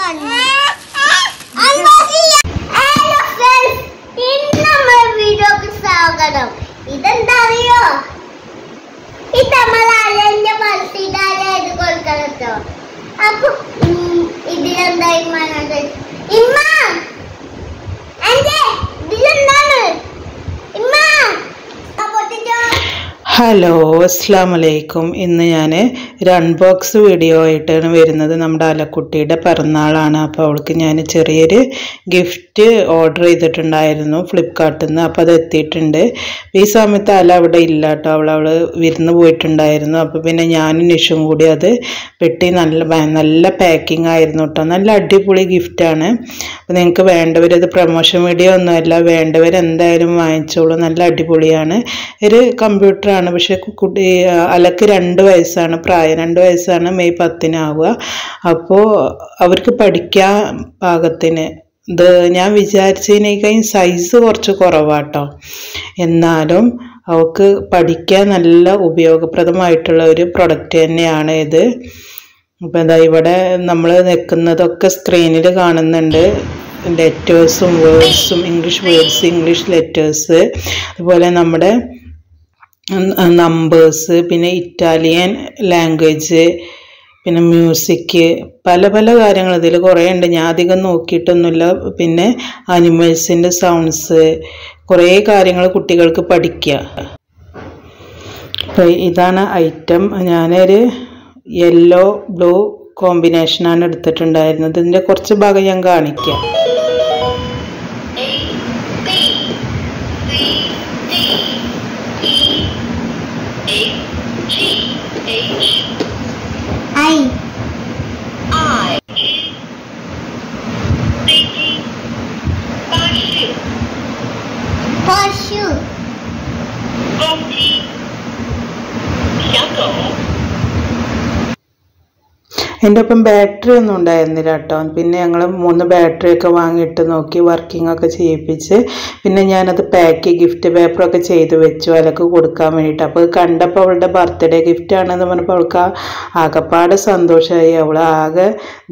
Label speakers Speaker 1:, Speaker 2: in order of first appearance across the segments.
Speaker 1: ഇതെന്താ അറിയോ? ഈ തമിഴ്നാടിന്റെ മത്സ്യധാരായത് കൊടുക്കണോ? അപ്പൊ ഇതിലെന്താ ഇമ്മ ഇതിലെന്താണ് ഇമ്മ?
Speaker 2: ഹലോ, അസ്സലാമു അലൈക്കും. ഇന്ന് ഞാൻ ഒരു അൺബോക്സ് വീഡിയോ ആയിട്ടാണ് വരുന്നത്. നമ്മുടെ അലക്കുട്ടിയുടെ പിറന്നാളാണ്. അപ്പോൾ അവൾക്ക് ഞാൻ ചെറിയൊരു ഗിഫ്റ്റ് ഓർഡർ ചെയ്തിട്ടുണ്ടായിരുന്നു ഫ്ലിപ്കാർട്ടിൽ നിന്ന്. അപ്പോൾ അത് എത്തിയിട്ടുണ്ട്. ഈ സമയത്ത് അല അവിടെ ഇല്ല കേട്ടോ, അവൾ വിരുന്ന് പോയിട്ടുണ്ടായിരുന്നു. അപ്പോൾ പിന്നെ ഞാനും നിഷും കൂടി അത് പെട്ടി നല്ല പാക്കിംഗ് ആയിരുന്നു കേട്ടോ. നല്ല അടിപൊളി ഗിഫ്റ്റാണ്. അപ്പോൾ നിങ്ങൾക്ക് വേണ്ടവരത് പ്രൊമോഷൻ വീഡിയോ ഒന്നുമല്ല, വേണ്ടവരെന്തായാലും വാങ്ങിച്ചോളൂ. നല്ല അടിപൊളിയാണ്. ഒരു കമ്പ്യൂട്ടറാണ്. പക്ഷെ കുട്ടി അലക്ക് 2 വയസ്സാണ് പ്രായം. 2 വയസ്സാണ്, മെയ് 10 ആവുക. അപ്പോൾ അവർക്ക് പഠിക്കാൻ പാകത്തിന് ഇത് ഞാൻ വിചാരിച്ചതിനേക്കാളും സൈസ് കുറച്ച് കുറവാട്ടോ. എന്നാലും അവൾക്ക് പഠിക്കാൻ നല്ല ഉപയോഗപ്രദമായിട്ടുള്ള ഒരു പ്രൊഡക്റ്റ് തന്നെയാണ് ഇത്. അപ്പോൾ ഇതാ ഇവിടെ നമ്മൾ നിൽക്കുന്നതൊക്കെ സ്ക്രീനിൽ കാണുന്നുണ്ട്. ലെറ്റേഴ്സും വേർഡ്സും, ഇംഗ്ലീഷ് വേർഡ്സ്, ഇംഗ്ലീഷ് ലെറ്റേഴ്സ്, അതുപോലെ നമ്മുടെ നമ്പേഴ്സ്, പിന്നെ ഇറ്റാലിയൻ ലാംഗ്വേജ്, പിന്നെ മ്യൂസിക്, പല പല കാര്യങ്ങൾ ഇതിൽ കുറേ ഉണ്ട്. ഞാൻ അധികം നോക്കിയിട്ടൊന്നുമില്ല. പിന്നെ അനിമൽസിൻ്റെ സൗണ്ട്സ്, കുറേ കാര്യങ്ങൾ കുട്ടികൾക്ക് പഠിക്കുക. അപ്പോൾ ഇതാണ് ഐറ്റം. ഞാനൊരു യെല്ലോ ബ്ലൂ കോമ്പിനേഷനാണ് എടുത്തിട്ടുണ്ടായിരുന്നത്. ഇതിൻ്റെ കുറച്ച് ഭാഗം ഞാൻ കാണിക്കാം. എൻ്റെ ഒപ്പം ബാറ്ററി ഒന്നും ഉണ്ടായിരുന്നില്ല കേട്ടോ. പിന്നെ ഞങ്ങൾ 3 ബാറ്ററിയൊക്കെ വാങ്ങിയിട്ട് നോക്കി, വർക്കിംഗ് ഒക്കെ ചെയ്യിപ്പിച്ച് പിന്നെ ഞാനത് ഗിഫ്റ്റ് പേപ്പറൊക്കെ ചെയ്ത് വെച്ചു അലക്ക് കൊടുക്കാൻ വേണ്ടിയിട്ട്. അപ്പോൾ കണ്ടപ്പോൾ അവളുടെ ബർത്ത്ഡേ ഗിഫ്റ്റാണെന്ന് പറഞ്ഞപ്പോൾ അവൾക്ക് ആകെപ്പാട് സന്തോഷമായി. അവളുടെ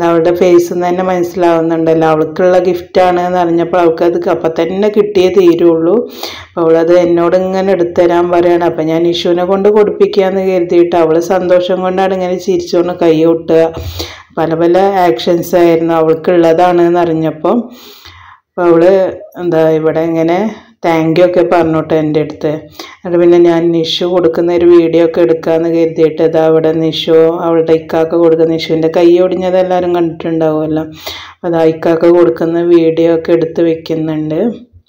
Speaker 2: ഫേസിൽ നിന്ന് തന്നെ മനസ്സിലാവുന്നുണ്ടല്ലോ അവൾക്കുള്ള ഗിഫ്റ്റാണ് എന്ന് അറിഞ്ഞപ്പോൾ അവൾക്കത് അപ്പം തന്നെ കിട്ടിയേ തീരുള്ളൂ. അപ്പോൾ അവളത് എന്നോട് ഇങ്ങനെ എടുത്തുതരാൻ പറയുകയാണ്. അപ്പം ഞാൻ ഇഷുവിനെ കൊണ്ട് കൊടുപ്പിക്കുകയെന്ന് കരുതിയിട്ട് അവൾ സന്തോഷം കൊണ്ടാണ് ഇങ്ങനെ ചിരിച്ചുകൊണ്ട് കൈ കൊട്ടുക. പല പല ആക്ഷൻസ് ആയിരുന്നു അവൾക്കുള്ളതാണെന്ന് അറിഞ്ഞപ്പോൾ. അപ്പോൾ അവള് ഇവിടെ ഇങ്ങനെ താങ്ക് യു ഒക്കെ പറഞ്ഞോട്ടെ എൻ്റെ അടുത്ത്. എന്നിട്ട് പിന്നെ ഞാൻ നിഷു കൊടുക്കുന്ന ഒരു വീഡിയോ ഒക്കെ എടുക്കാമെന്ന് കരുതിയിട്ട് അവിടെ നിഷു അവളുടെ ഇക്കാക്ക കൊടുക്കുന്ന, നിഷുവിൻ്റെ കൈ ഒടിഞ്ഞത് എല്ലാവരും കണ്ടിട്ടുണ്ടാവുമല്ലോ. അപ്പോൾ ഇക്കാക്ക കൊടുക്കുന്ന വീഡിയോ ഒക്കെ എടുത്ത് വെക്കുന്നുണ്ട്.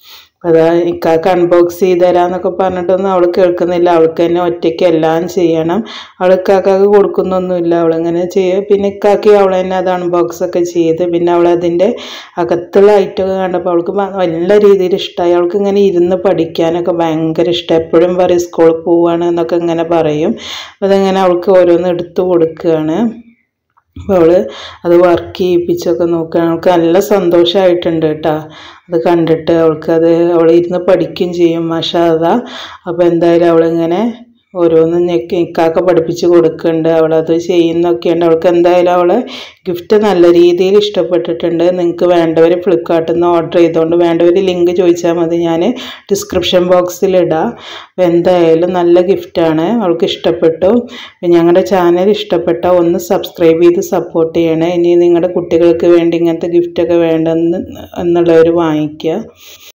Speaker 2: അതാ ഇക്കാക്ക അൺബോക്സ് ചെയ്ത് തരാമെന്നൊക്കെ പറഞ്ഞിട്ടൊന്നും അവൾ കേൾക്കുന്നില്ല. അവൾക്ക് തന്നെ ഒറ്റയ്ക്ക് എല്ലാം ചെയ്യണം. അവൾ ഇക്കാക്കാക്ക് കൊടുക്കുന്നൊന്നുമില്ല, അവളിങ്ങനെ ചെയ്യുക. പിന്നെ ഇക്കാക്കി അവൾ തന്നെ അത് അൺബോക്സ് ഒക്കെ ചെയ്ത് പിന്നെ അവൾ അതിൻ്റെ അകത്തുള്ള ഐറ്റമൊക്കെ കണ്ടപ്പോൾ അവൾക്ക് നല്ല രീതിയിൽ ഇഷ്ടമായി. അവൾക്ക് ഇങ്ങനെ ഇരുന്ന് പഠിക്കാനൊക്കെ ഭയങ്കര ഇഷ്ടം. എപ്പോഴും പറയും സ്കൂളിൽ പോവുകയാണ് എന്നൊക്കെ ഇങ്ങനെ പറയും. അതിങ്ങനെ അവൾക്ക് ഓരോന്ന് എടുത്തു കൊടുക്കുകയാണ്. അപ്പോൾ അവൾ അത് വർക്ക് ചെയ്യിപ്പിച്ചൊക്കെ നോക്കുകയാണ്. അവൾക്ക് നല്ല സന്തോഷമായിട്ടുണ്ട് കേട്ടോ അത് കണ്ടിട്ട്. അവൾ ഇരുന്ന് പഠിക്കുകയും ചെയ്യും, മാഷാ അല്ലാഹ്. അപ്പോൾ എന്തായാലും അവളിങ്ങനെ ഓരോന്നും ഇക്കാക്ക പഠിപ്പിച്ച് കൊടുക്കുന്നുണ്ട്, അവളത് ചെയ്യുന്നൊക്കെയുണ്ട്. അവൾക്ക് എന്തായാലും അവളെ ഗിഫ്റ്റ് നല്ല രീതിയിൽ ഇഷ്ടപ്പെട്ടിട്ടുണ്ട്. നിങ്ങൾക്ക് വേണ്ടവർ ഫ്ലിപ്കാർട്ടിൽ നിന്ന് ഓർഡർ ചെയ്തുകൊണ്ട് വേണ്ടവർ ലിങ്ക് ചോദിച്ചാൽ മതി, ഞാൻ ഡിസ്ക്രിപ്ഷൻ ബോക്സിൽ ഇടാം. അപ്പോൾ എന്തായാലും നല്ല ഗിഫ്റ്റാണ്, അവൾക്ക് ഇഷ്ടപ്പെട്ടു. ഞങ്ങളുടെ ചാനൽ ഇഷ്ടപ്പെട്ടാൽ ഒന്ന് സബ്സ്ക്രൈബ് ചെയ്ത് സപ്പോർട്ട് ചെയ്യണേ. ഇനി നിങ്ങളുടെ കുട്ടികൾക്ക് വേണ്ടി ഇങ്ങനത്തെ ഗിഫ്റ്റൊക്കെ വേണ്ടെന്നുള്ളവർ വാങ്ങിക്കുക.